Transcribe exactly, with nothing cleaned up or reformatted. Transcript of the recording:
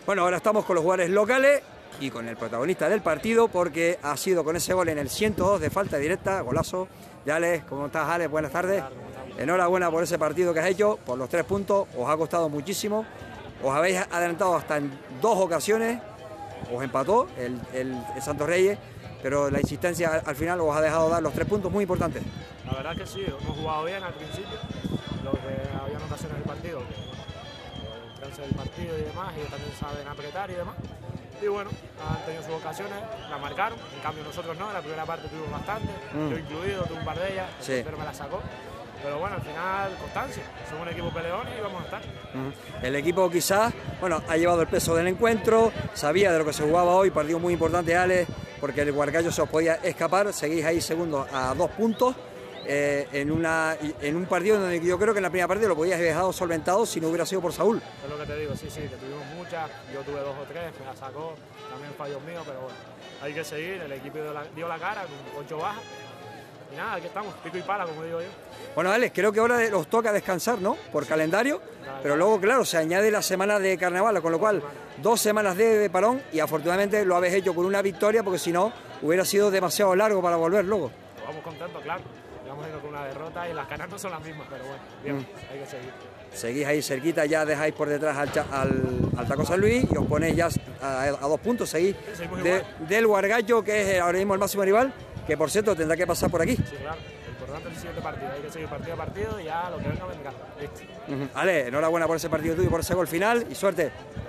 Bueno, ahora estamos con los jugadores locales y con el protagonista del partido, porque ha sido con ese gol en el ciento dos de falta directa, golazo de Alex. ¿Cómo estás, Alex? Buenas tardes. Enhorabuena por ese partido que has hecho, por los tres puntos, os ha costado muchísimo, os habéis adelantado hasta en dos ocasiones, os empató el, el, el Santos Reyes, pero la insistencia al final os ha dejado dar los tres puntos muy importantes. La verdad que sí, hemos jugado bien al principio, lo que había ocasiones del partido, que el trance del partido y demás, ellos también saben apretar y demás. Y bueno, han tenido sus ocasiones, la marcaron, en cambio nosotros no, en la primera parte tuvimos bastante, mm. yo incluido, tuve un par de ellas, el sí. portero me la sacó. Pero bueno, al final, constancia. Somos un equipo peleón y vamos a estar. El equipo quizás, bueno, ha llevado el peso del encuentro, sabía de lo que se jugaba hoy, partido muy importante, Alex, porque el Huargallo se os podía escapar, seguís ahí segundo a dos puntos, eh, en, una, en un partido donde yo creo que en la primera parte lo podías haber dejado solventado si no hubiera sido por Saúl. Es lo que te digo, sí, sí, que tuvimos muchas, yo tuve dos o tres, me la sacó, también fallos míos, pero bueno, hay que seguir, el equipo dio la, dio la cara con ocho bajas. Y nada, aquí estamos, pico y pala, como digo yo. Bueno, Alex, creo que ahora os toca descansar, ¿no? Por sí. calendario, claro, pero luego, claro, se añade la semana de carnaval, con lo cual semana. dos semanas de, de parón y afortunadamente lo habéis hecho con una victoria, porque si no, hubiera sido demasiado largo para volver luego. Vamos contentos, claro. Vamos a ir con una derrota y las caras no son las mismas, pero bueno, bien, mm. hay que seguir. Seguís ahí cerquita, ya dejáis por detrás al, al, al Taco San Luis y os ponéis ya a, a dos puntos, seguís sí, de, del Huargallo, que es ahora mismo el máximo rival, que por cierto tendrá que pasar por aquí. Sí, claro. Lo importante es el siguiente partido. Hay que seguir partido a partido y ya lo que venga vendrá. Listo. Uh-huh. Ale, enhorabuena por ese partido tuyo, por ese gol final y suerte.